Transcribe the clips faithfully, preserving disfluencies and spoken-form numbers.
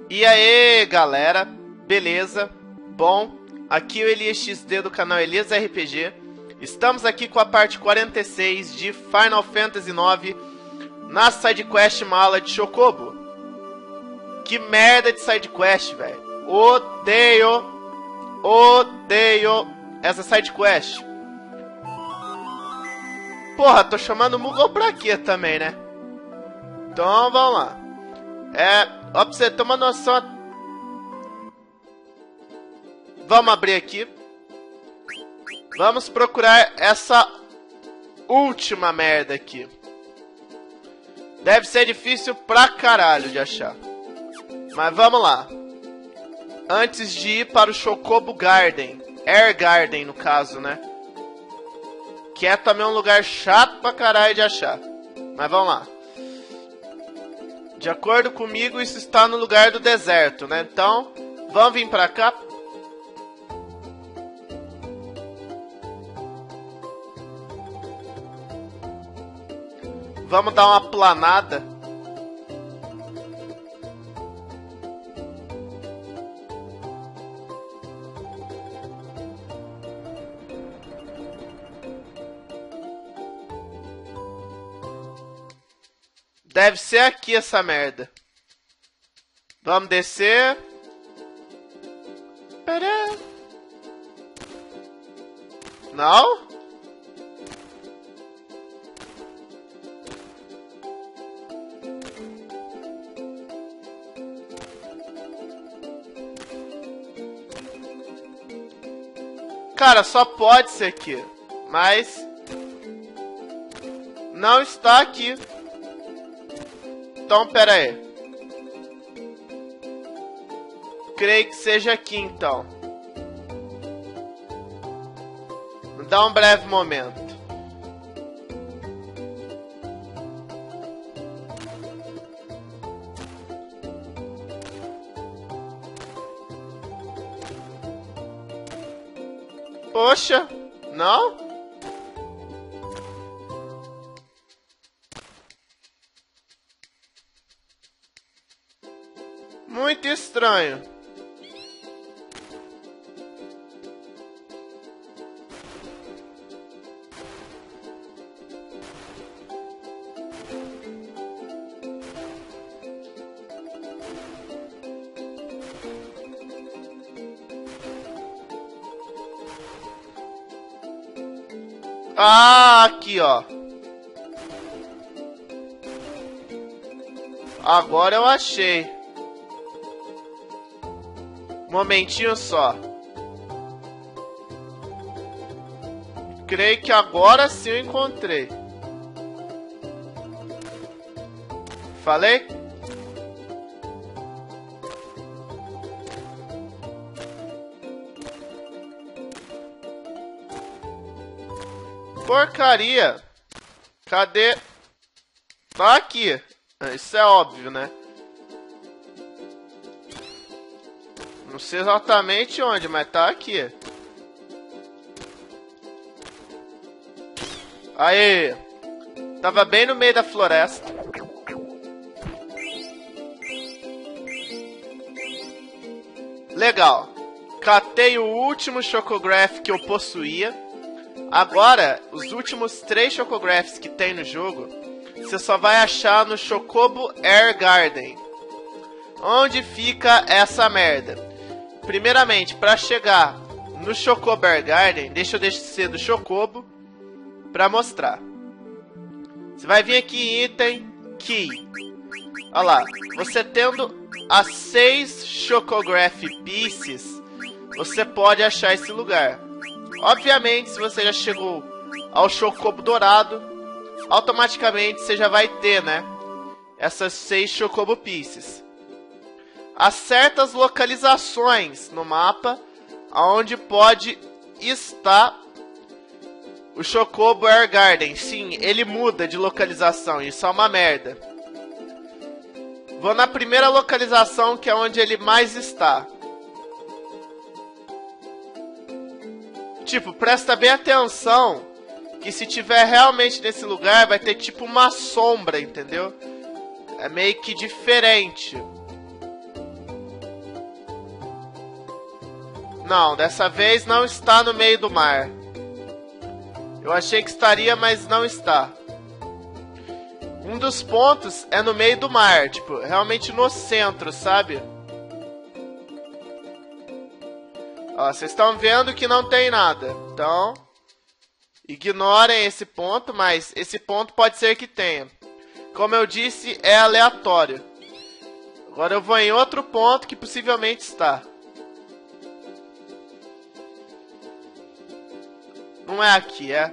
E aí, galera, beleza? Bom, aqui é o Elias X D do canal Elias R P G. Estamos aqui com a parte quarenta e seis de Final Fantasy nove na sidequest Mala de Chocobo. Que merda de sidequest, velho. Odeio, odeio essa sidequest. Porra, tô chamando o Moogle pra quê também, né? Então, vamos lá. É, ó, pra você ter uma noção... Vamos abrir aqui. Vamos procurar essa última merda aqui. Deve ser difícil pra caralho de achar. Mas vamos lá. Antes de ir para o Chocobo Garden. Air Garden, no caso, né? Que é também um lugar chato pra caralho de achar. Mas vamos lá. De acordo comigo, isso está no lugar do deserto, né? Então, vamos vir pra cá. Vamos dar uma planada. Deve ser aqui essa merda. Vamos descer. Não? Cara, só pode ser aqui. Mas não está aqui. Então, pera aí. Creio que seja aqui, então. Me dá um breve momento. Poxa, não? Muito estranho. Ah, aqui, ó. Agora eu achei. Momentinho só. Creio que agora sim eu encontrei. Falei? Porcaria. Cadê? Tá aqui. Isso é óbvio, né? Não sei exatamente onde, mas tá aqui. Aí. Tava bem no meio da floresta. Legal. Catei o último Chocograph que eu possuía. Agora, os últimos três Chocographs que tem no jogo, você só vai achar no Chocobo Air Garden. Onde fica essa merda? Primeiramente, para chegar no Chocobo Air Garden, deixa eu descer do Chocobo para mostrar. Você vai vir aqui em item Key. Olha lá, você tendo as seis Chocograph Pieces, você pode achar esse lugar. Obviamente, se você já chegou ao Chocobo Dourado, automaticamente você já vai ter, né, essas seis Chocobo Pieces. Há certas localizações no mapa onde pode estar o Chocobo Air Garden. Sim, ele muda de localização, isso é uma merda. Vou na primeira localização, que é onde ele mais está. Tipo, presta bem atenção que se tiver realmente nesse lugar, vai ter tipo uma sombra, entendeu? É meio que diferente. Não, dessa vez não está no meio do mar. Eu achei que estaria, mas não está. Um dos pontos é no meio do mar, tipo, realmente no centro, sabe? Ó, vocês estão vendo que não tem nada. Então, ignorem esse ponto, mas esse ponto pode ser que tenha. Como eu disse, é aleatório. Agora eu vou em outro ponto que possivelmente está. Não é aqui, é?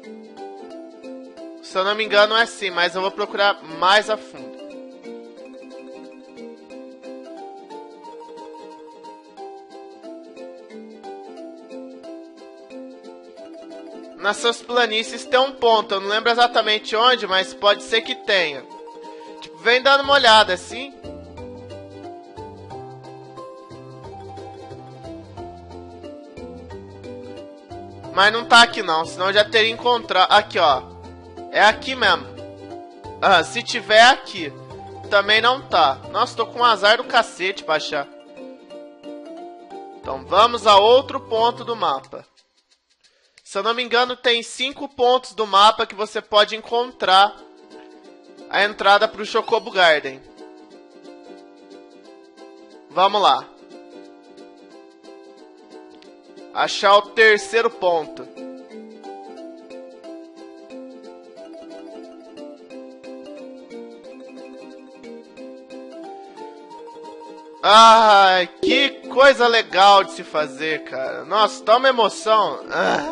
Se eu não me engano é assim, mas eu vou procurar mais a fundo. Nessas planícies tem um ponto, eu não lembro exatamente onde, mas pode ser que tenha. Tipo, vem dando uma olhada assim. Mas não tá aqui não, senão eu já teria encontrado. Aqui, ó. É aqui mesmo. Ah, se tiver aqui. Também não tá. Nossa, tô com um azar do cacete pra achar. Então vamos a outro ponto do mapa. Se eu não me engano, tem cinco pontos do mapa que você pode encontrar a entrada pro Chocobo Garden. Vamos lá. Achar o terceiro ponto. Ai, que coisa legal de se fazer, cara. Nossa, dá uma emoção. Ah.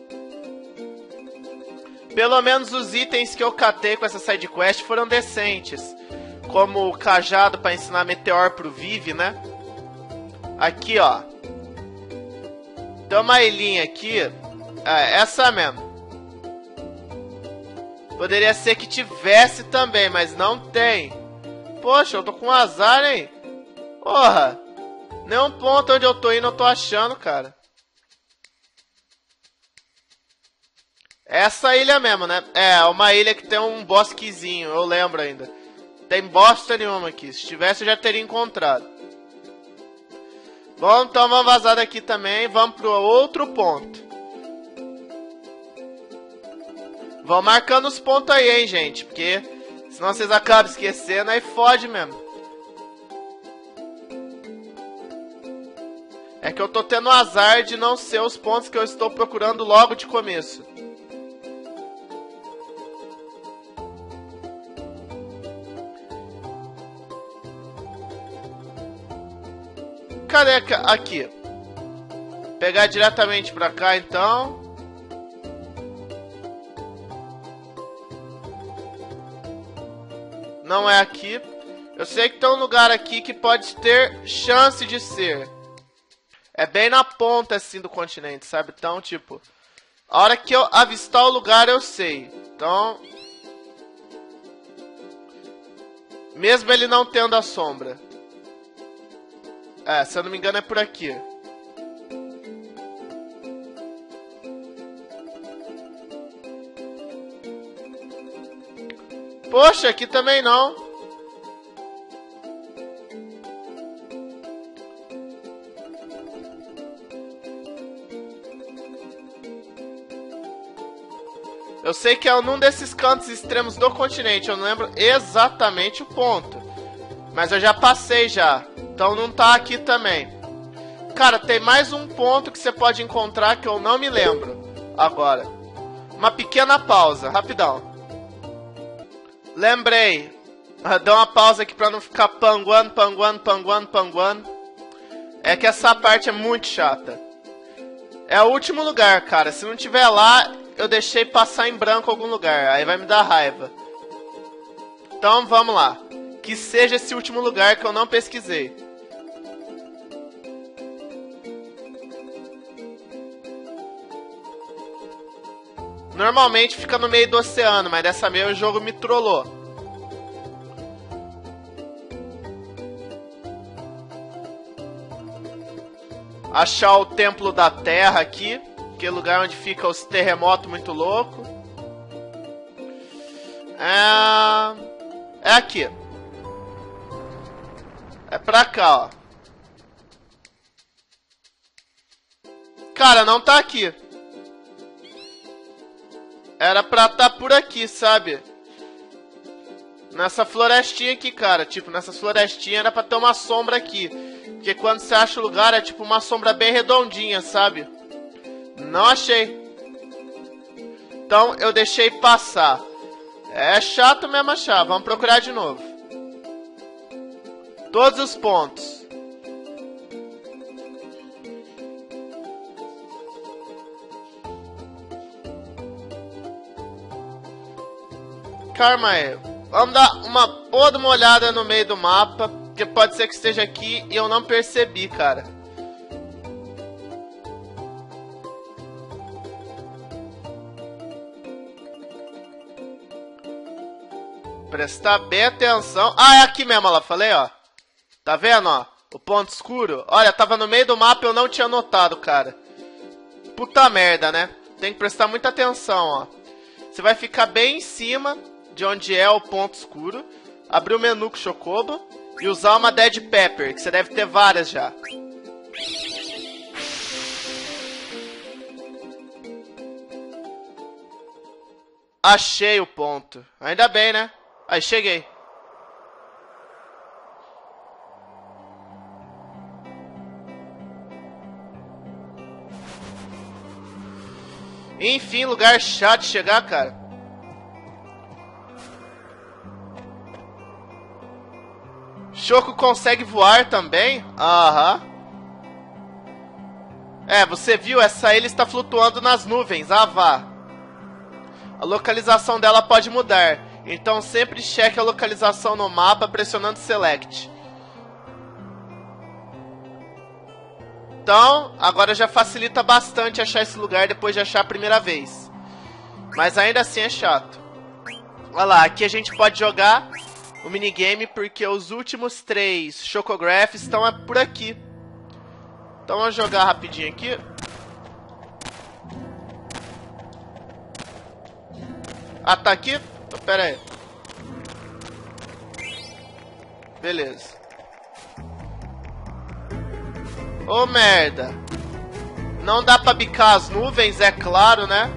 Pelo menos os itens que eu catei com essa sidequest foram decentes. Como o cajado para ensinar Meteor pro Vive, né? Aqui, ó. Tem uma ilhinha aqui. É, essa mesmo. Poderia ser que tivesse também, mas não tem. Poxa, eu tô com azar, hein? Porra. Nenhum ponto onde eu tô indo eu tô achando, cara. Essa ilha mesmo, né? É, uma ilha que tem um bosquezinho, eu lembro ainda. Tem bosta nenhuma aqui. Se tivesse, eu já teria encontrado. Bom, então vamos vazar daqui também. Vamos pro outro ponto. Vão marcando os pontos aí, hein, gente. Porque senão vocês acabam esquecendo, aí fode mesmo. É que eu tô tendo azar de não ser os pontos que eu estou procurando logo de começo. Cadê aqui? Pegar diretamente pra cá, então. Não é aqui. Eu sei que tem um lugar aqui que pode ter chance de ser. É bem na ponta, assim, do continente, sabe? Então, tipo... A hora que eu avistar o lugar, eu sei. Então... Mesmo ele não tendo a sombra. É, se eu não me engano é por aqui. Poxa, aqui também não. Eu sei que é num desses cantos extremos do continente. Eu não lembro exatamente o ponto. Mas eu já passei já. Então não tá aqui também. Cara, tem mais um ponto que você pode encontrar que eu não me lembro agora. Uma pequena pausa, rapidão. Lembrei. Dá uma pausa aqui pra não ficar panguando, panguando, panguando, panguando. É que essa parte é muito chata. É o último lugar, cara. Se não tiver lá, eu deixei passar em branco algum lugar. Aí vai me dar raiva. Então vamos lá. Que seja esse último lugar que eu não pesquisei. Normalmente fica no meio do oceano, mas dessa vez o jogo me trollou. Achar o Templo da Terra aqui, que é o lugar onde fica os terremotos muito loucos. É... é aqui. É pra cá, ó. Cara, não tá aqui. Era pra tá por aqui, sabe? Nessa florestinha aqui, cara. Tipo, nessas florestinhas era pra ter uma sombra aqui. Porque quando você acha o lugar, é tipo uma sombra bem redondinha, sabe? Não achei. Então, eu deixei passar. É chato mesmo achar. Vamos procurar de novo. Todos os pontos. Calma aí. Vamos dar uma boa de uma olhada no meio do mapa. Porque pode ser que esteja aqui e eu não percebi, cara. Prestar bem atenção. Ah, é aqui mesmo, ela falei, ó. Tá vendo, ó? O ponto escuro. Olha, tava no meio do mapa e eu não tinha notado, cara. Puta merda, né? Tem que prestar muita atenção, ó. Você vai ficar bem em cima de onde é o ponto escuro. Abrir o menu com o Chocobo. E usar uma Dead Pepper, que você deve ter várias já. Achei o ponto. Ainda bem, né? Aí, cheguei. Enfim, lugar chato de chegar, cara. Choco consegue voar também? Aham. É, você viu? Essa ilha está flutuando nas nuvens. Ah, vá. A localização dela pode mudar. Então sempre cheque a localização no mapa pressionando Select. Então, agora já facilita bastante achar esse lugar depois de achar a primeira vez. Mas ainda assim é chato. Olha lá, aqui a gente pode jogar o minigame porque os últimos três Chocographs estão por aqui. Então vamos jogar rapidinho aqui. Ah, tá aqui? Então, pera aí. Beleza. Ô, merda. Não dá pra bicar as nuvens, é claro, né?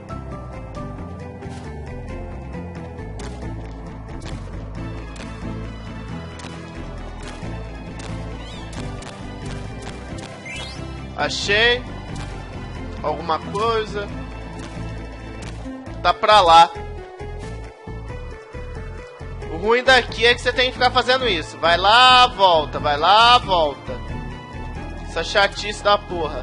Achei alguma coisa. Tá pra lá. O ruim daqui é que você tem que ficar fazendo isso. Vai lá, volta. Vai lá, volta. Essa chatice da porra.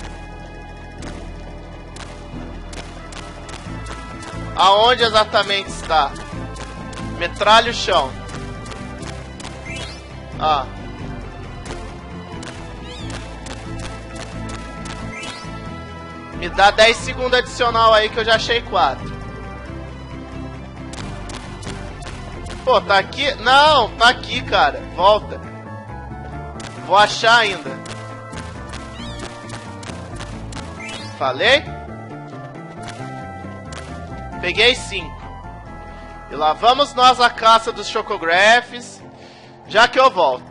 Aonde exatamente está? Metralha o chão. Ah. Me dá dez segundos adicional aí que eu já achei quatro. Pô, tá aqui? Não, tá aqui, cara. Volta. Vou achar ainda. Falei? Peguei cinco. E lá vamos nós à caça dos Chocographs. Já que eu volto.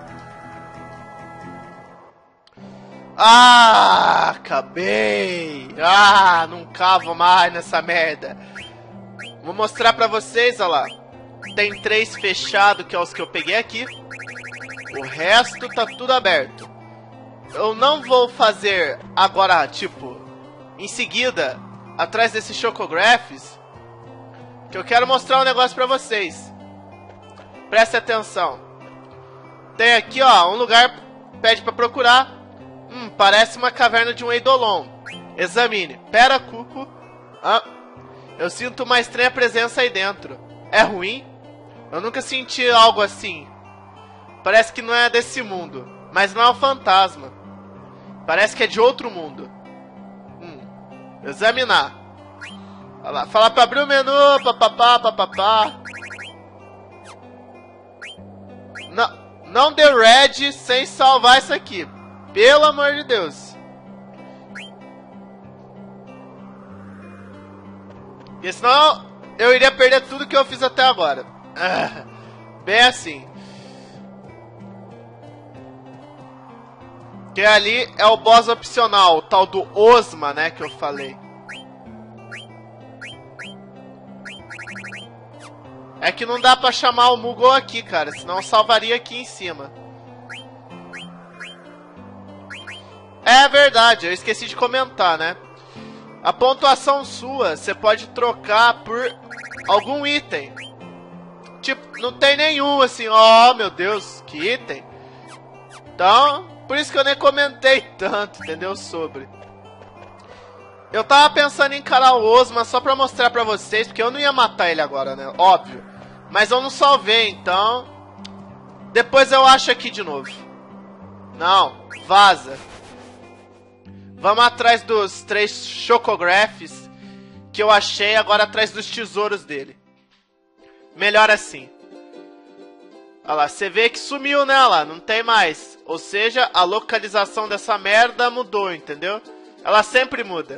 Ah, acabei. Ah, não cavo mais nessa merda. Vou mostrar pra vocês, olha lá. Tem três fechados, que é os que eu peguei aqui. O resto tá tudo aberto. Eu não vou fazer agora, tipo, em seguida, atrás desses Chocographs, que eu quero mostrar um negócio pra vocês. Preste atenção. Tem aqui, ó, um lugar, pede pra procurar. Hum, parece uma caverna de um Eidolon. Examine. Pera, Cuco. Ah, eu sinto uma estranha presença aí dentro. É ruim? Eu nunca senti algo assim. Parece que não é desse mundo. Mas não é um fantasma. Parece que é de outro mundo. Hum, examinar. Olha lá. Falar pra abrir o menu. Papapá, papapá. Não, não dê red sem salvar isso aqui. Pelo amor de Deus. Porque senão eu iria perder tudo que eu fiz até agora. Ah, bem assim. Que ali é o boss opcional, o tal do Ozma, né, que eu falei. É que não dá pra chamar o Moogle aqui, cara, senão eu salvaria aqui em cima. É verdade, eu esqueci de comentar, né? A pontuação sua, você pode trocar por algum item. Tipo, não tem nenhum, assim, ó, oh, meu Deus, que item. Então, por isso que eu nem comentei tanto, entendeu, sobre. Eu tava pensando em encarar o Ozma só pra mostrar pra vocês, porque eu não ia matar ele agora, né, óbvio. Mas eu não salvei, então... Depois eu acho aqui de novo. Não, vaza. Vamos atrás dos três Chocographs que eu achei, agora atrás dos tesouros dele. Melhor assim. Olha lá, você vê que sumiu, né? Olha lá, não tem mais. Ou seja, a localização dessa merda mudou, entendeu? Ela sempre muda.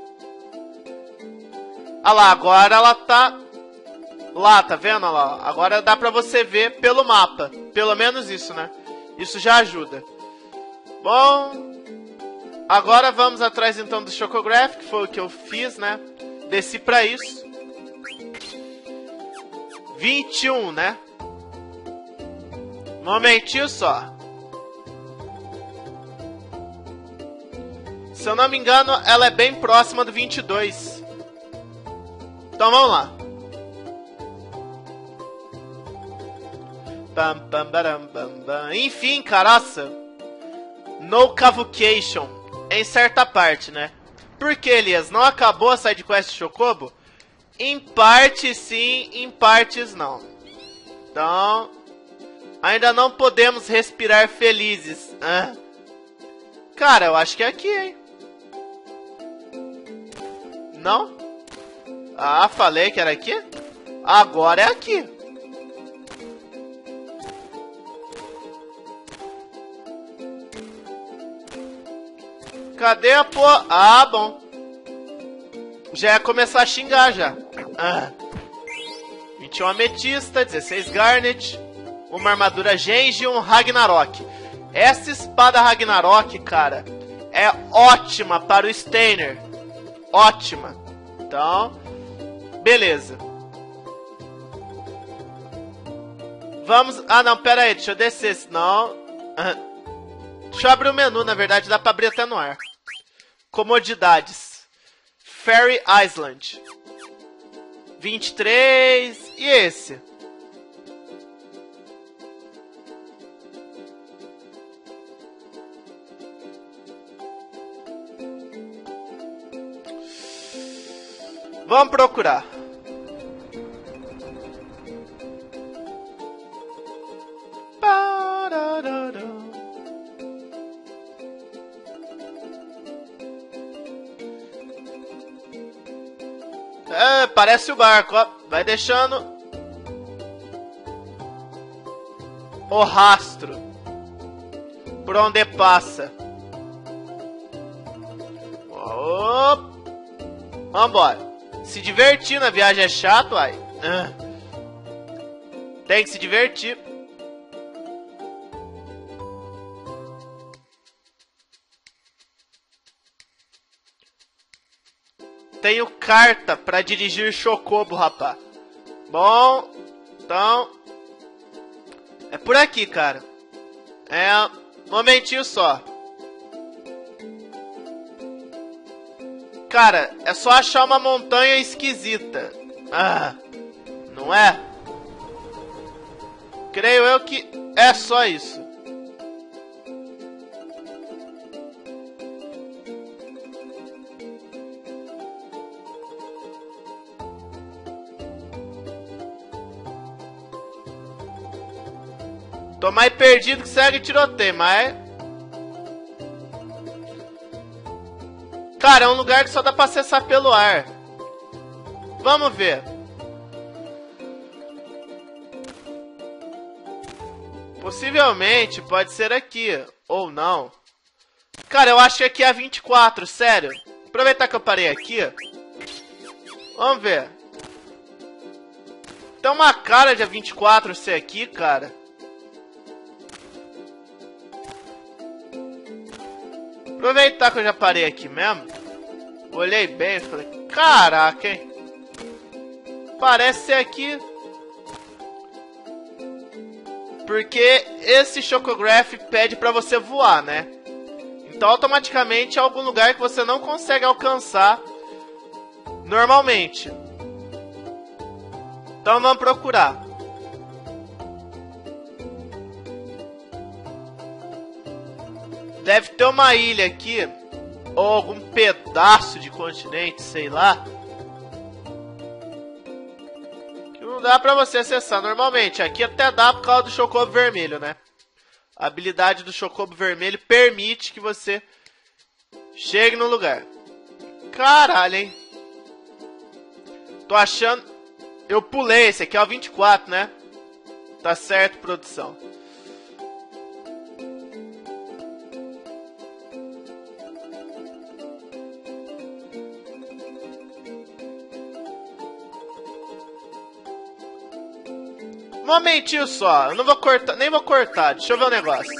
Olha lá, agora ela tá... Lá, tá vendo? Olha lá, agora dá pra você ver pelo mapa. Pelo menos isso, né? Isso já ajuda. Bom... Agora vamos atrás então do Chocograph, que foi o que eu fiz, né? Desci pra isso. vinte e um, né? Momentinho só. Se eu não me engano, ela é bem próxima do vinte e dois. Então vamos lá. Bam, bam, baram, bam, bam. Enfim, caraça. No Cavucation. Em certa parte, né? Por que, Elias? Não acabou a sidequest Chocobo? Em parte sim, em partes não. Então... Ainda não podemos respirar felizes. Ah. Cara, eu acho que é aqui, hein? Não? Ah, falei que era aqui? Agora é aqui. Cadê a porra? Ah, bom. Já ia começar a xingar, já. Ah. vinte e um ametista, dezesseis garnet, uma armadura Genji e um Ragnarok. Essa espada Ragnarok, cara, é ótima para o Steiner. Ótima. Então, beleza. Vamos... Ah, não, pera aí, deixa eu descer, senão... Deixa eu abrir o menu, na verdade dá pra abrir até no ar. Comodidades. Fairy Island. vinte e três. E esse? Vamos procurar. É, parece o barco, ó. Vai deixando o rastro por onde passa. Opa. Vambora. Se divertir na viagem é chato, ai. Tem que se divertir. Tenho carta pra dirigir Chocobo, rapá. Bom, então... É por aqui, cara. É... Um momentinho só. Cara, é só achar uma montanha esquisita. Ah, não é? Creio eu que é só isso. Tô mais perdido que segue tiroteio, mas... Cara, é um lugar que só dá pra acessar pelo ar. Vamos ver. Possivelmente pode ser aqui, ou não. Cara, eu acho que aqui é a vinte e quatro, sério. Aproveitar que eu parei aqui. Vamos ver. Tem uma cara de a vinte e quatro ser aqui, cara. Aproveitar que eu já parei aqui mesmo. Olhei bem e falei, caraca, hein? Parece ser aqui. Porque esse Chocograph pede pra você voar, né? Então automaticamente é algum lugar que você não consegue alcançar normalmente. Então vamos procurar. Deve ter uma ilha aqui, ou algum pedaço de continente, sei lá, que não dá pra você acessar normalmente. Aqui até dá por causa do Chocobo Vermelho, né? A habilidade do Chocobo Vermelho permite que você chegue no lugar. Caralho, hein? Tô achando... Eu pulei, esse aqui é o vinte e quatro, né? Tá certo, produção. Um momentinho só, eu não vou cortar, nem vou cortar, deixa eu ver o negócio.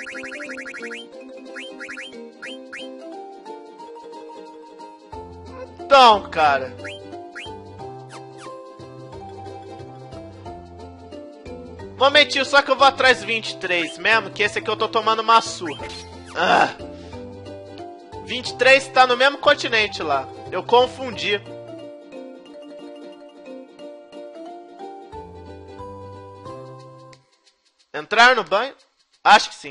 Então, cara. Um momentinho só que eu vou atrás do vinte e três mesmo, que esse aqui eu tô tomando uma surra. Ah. vinte e três tá no mesmo continente lá, eu confundi. Entrar no banho? Acho que sim.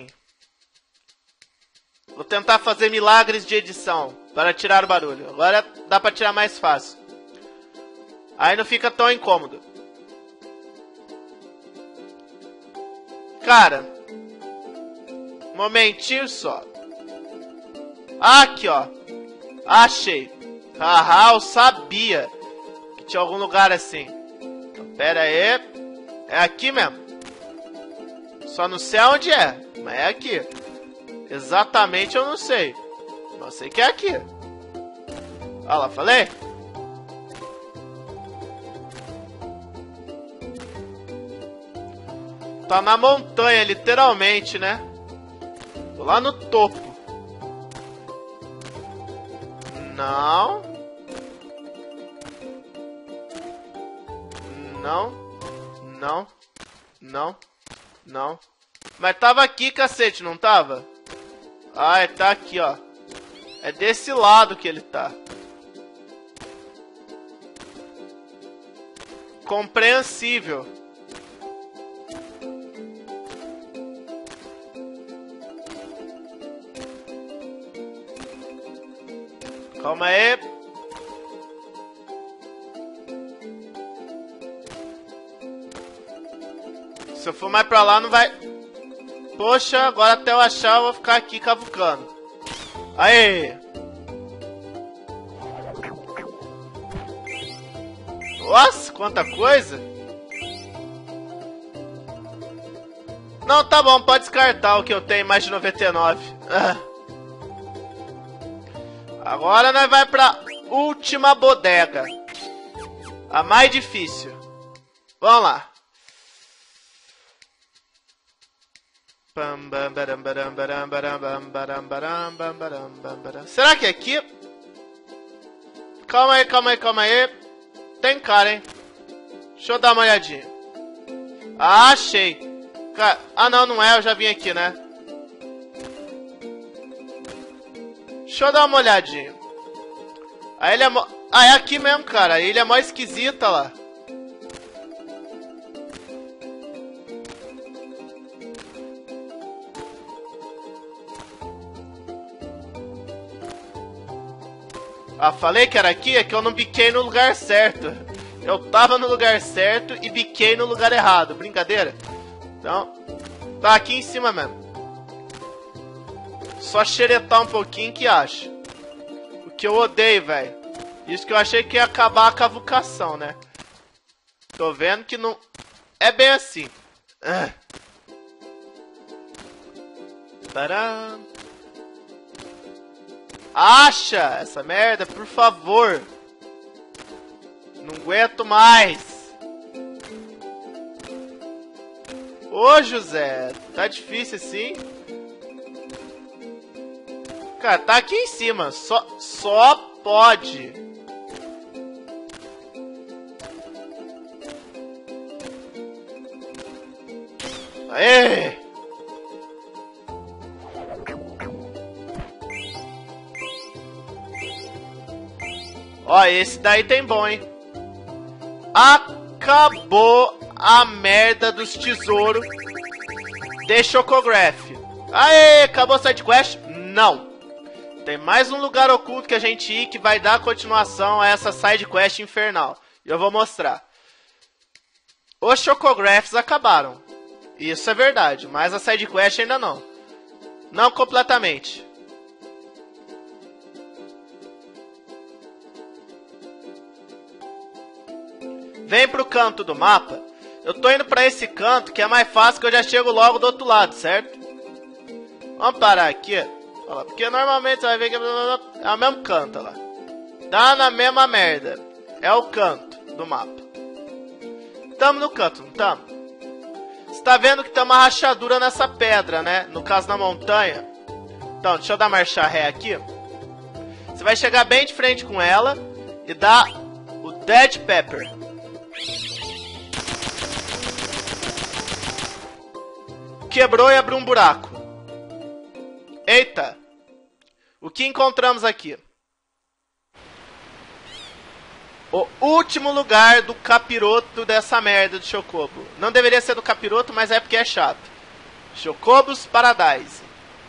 Vou tentar fazer milagres de edição para tirar o barulho. Agora dá para tirar mais fácil. Aí não fica tão incômodo. Cara, um momentinho só. Aqui, ó. Achei. Haha, eu sabia que tinha algum lugar assim. Então, pera aí. É aqui mesmo. Só não sei onde é, mas é aqui. Exatamente eu não sei. Não sei que é aqui. Olha lá, falei? Tá na montanha, literalmente, né? Tô lá no topo. Não. Não. Não. Não. Não. Mas tava aqui, cacete, não tava? Ah, é, tá aqui, ó. É desse lado que ele tá. Compreensível. Calma aí. Se eu for mais pra lá, não vai... Poxa, agora até eu achar, eu vou ficar aqui cavucando. Aê! Nossa, quanta coisa! Não, tá bom, pode descartar o que eu tenho, mais de noventa e nove. Ah. Agora nós vai pra última bodega. A mais difícil. Vamos lá. Será que é aqui? Calma aí, calma aí, calma aí. Tem cara, hein? Deixa eu dar uma olhadinha. Ah, achei. Ah, não, não é. Eu já vim aqui, né? Deixa eu dar uma olhadinha. A ilha é mó... Ah, é aqui mesmo, cara. A ilha é mó esquisita lá. Ah, falei que era aqui, é que eu não biquei no lugar certo. Eu tava no lugar certo e biquei no lugar errado. Brincadeira? Então, tá aqui em cima mesmo. Só xeretar um pouquinho que acha. O que eu odeio, velho. Isso que eu achei que ia acabar a cavucação, né? Tô vendo que não... É bem assim. Ah. Tcharam. Acha essa merda, por favor. Não aguento mais. Ô, José, tá difícil assim? Cara, tá aqui em cima. Só, só pode. Aê! Ó, esse daí tem bom, hein? Acabou a merda dos tesouros de Chocograph. Aê, acabou a sidequest? Não. Tem mais um lugar oculto que a gente ir que vai dar continuação a essa sidequest infernal. E eu vou mostrar. Os Chocographs acabaram. Isso é verdade, mas a sidequest ainda não. Não completamente. Vem pro canto do mapa. Eu tô indo pra esse canto que é mais fácil, que eu já chego logo do outro lado, certo? Vamos parar aqui. Olha lá, porque normalmente você vai ver que é o mesmo canto, olha lá. Dá na mesma merda. É o canto do mapa. Tamo no canto, não tamo? Você tá vendo que tem uma rachadura nessa pedra, né? No caso, na montanha. Então, deixa eu dar marcha ré aqui. Você vai chegar bem de frente com ela e dar o Dead Pepper. Quebrou e abriu um buraco. Eita! O que encontramos aqui? O último lugar do capiroto dessa merda de Chocobo. Não deveria ser do capiroto, mas é porque é chato. Chocobos Paradise.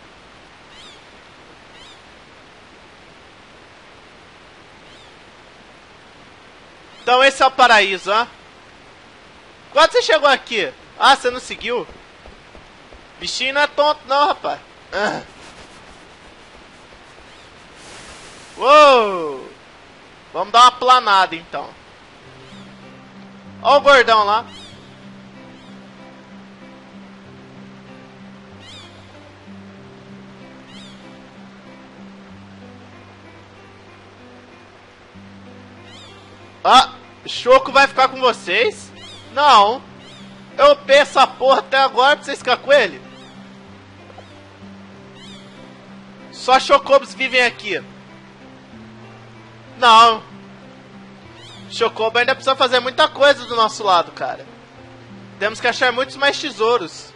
Então esse é o paraíso, ó. Quando você chegou aqui? Ah, você não seguiu? Bichinho não é tonto não, rapaz. Ah. Uou! Vamos dar uma planada, então. Ó o gordão lá. Ah, Choco vai ficar com vocês? Não. Eu upei essa porra até agora pra vocês ficarem com ele. Só Chocobos vivem aqui. Não. Chocobo ainda precisa fazer muita coisa do nosso lado, cara. Temos que achar muitos mais tesouros.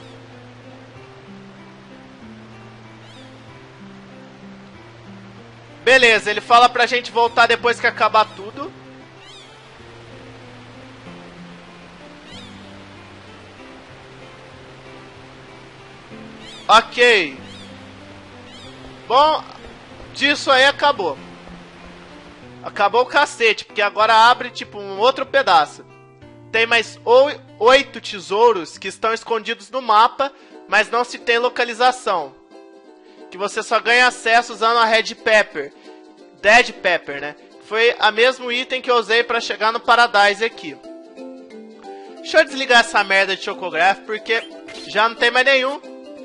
Beleza, ele fala pra gente voltar depois que acabar tudo. Ok. Bom, disso aí acabou. Acabou o cacete, porque agora abre tipo um outro pedaço. Tem mais oito tesouros que estão escondidos no mapa, mas não se tem localização. Que você só ganha acesso usando a Red Pepper. Dead Pepper, né? Foi a mesmo item que eu usei pra chegar no Paradise aqui. Deixa eu desligar essa merda de Chocograph, porque já não tem mais nenhum.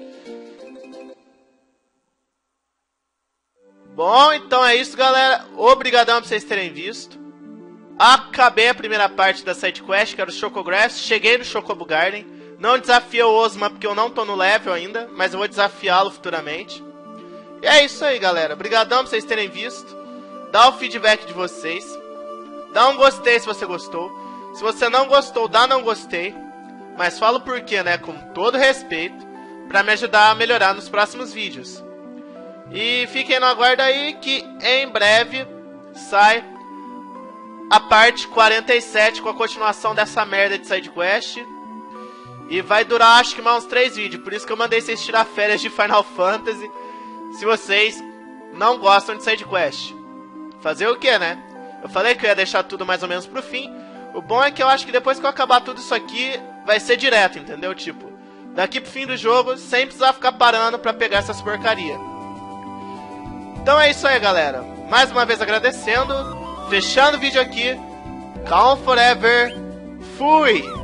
Bom, então é isso, galera. Obrigadão por vocês terem visto. Acabei a primeira parte da sidequest, que era o Chocographs. Cheguei no Chocobo Garden. Não desafiei o Osma, porque eu não tô no level ainda, mas eu vou desafiá-lo futuramente. E é isso aí, galera. Obrigadão por vocês terem visto. Dá o feedback de vocês. Dá um gostei se você gostou. Se você não gostou, dá não gostei. Mas fala o porquê, né? Com todo respeito. Pra me ajudar a melhorar nos próximos vídeos. E fiquem no aguardo aí que em breve sai a parte quarenta e sete com a continuação dessa merda de sidequest. E vai durar acho que mais uns três vídeos. Por isso que eu mandei vocês tirar férias de Final Fantasy. Se vocês não gostam de sidequest. Fazer o que, né? Eu falei que eu ia deixar tudo mais ou menos pro fim. O bom é que eu acho que depois que eu acabar tudo isso aqui, vai ser direto, entendeu? Tipo, daqui pro fim do jogo, sem precisar ficar parando pra pegar essas porcaria. Então é isso aí, galera. Mais uma vez agradecendo. Fechando o vídeo aqui. Calm Forever. Fui!